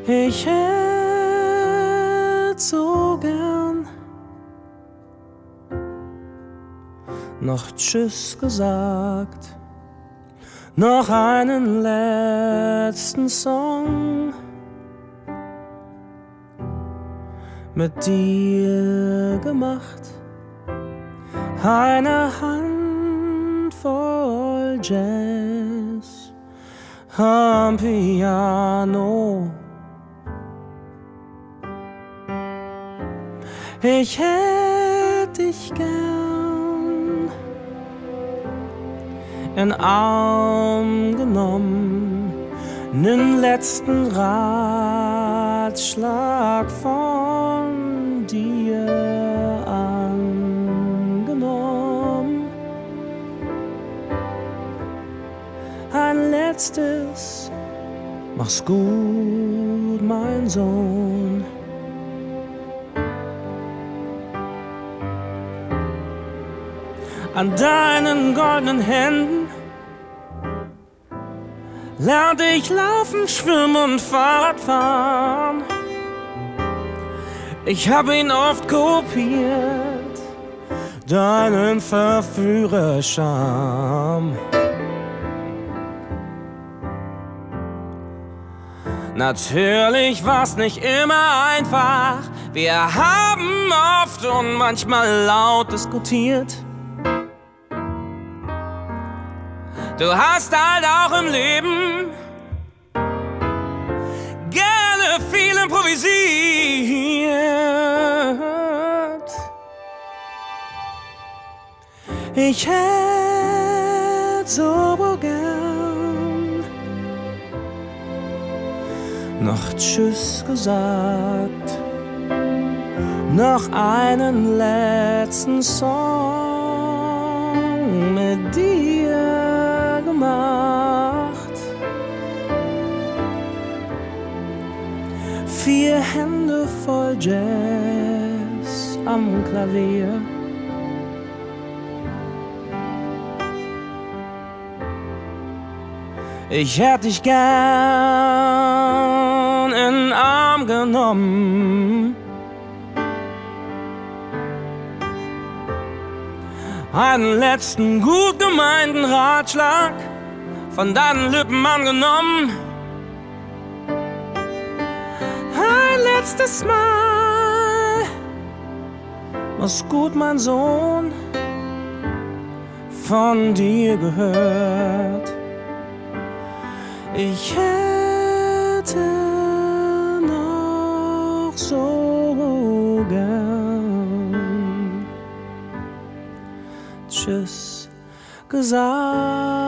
Ich hätt so gern noch Tschüss gesagt, noch einen letzten Song mit dir gemacht, eine Handvoll Jazz am Piano. Ich hätt dich gern in Arm genommen, nen letzten Ratschlag von dir angenommen. Ein letztes Mach's gut, mein Sohn. An deinen goldenen Händen lernte ich laufen, schwimmen und Fahrrad fahren. Ich hab ihn oft kopiert, deinen Verführerscharme. Natürlich war's nicht immer einfach. Wir haben oft und manchmal laut diskutiert. Du hast halt auch im Leben gerne viel improvisiert. Ich hätt so gern noch Tschüss gesagt, noch einen letzten Song mit dir gemacht. 4 Hände voll Jazz am Klavier. Ich hätt dich gern in den Arm genommen, einen letzten gut gemeinten Ratschlag von deinen Lippen angenommen. Ein letztes Mal, mach's gut, mein Sohn, von dir gehört. Ich hätte noch so gern Tschüss gesagt.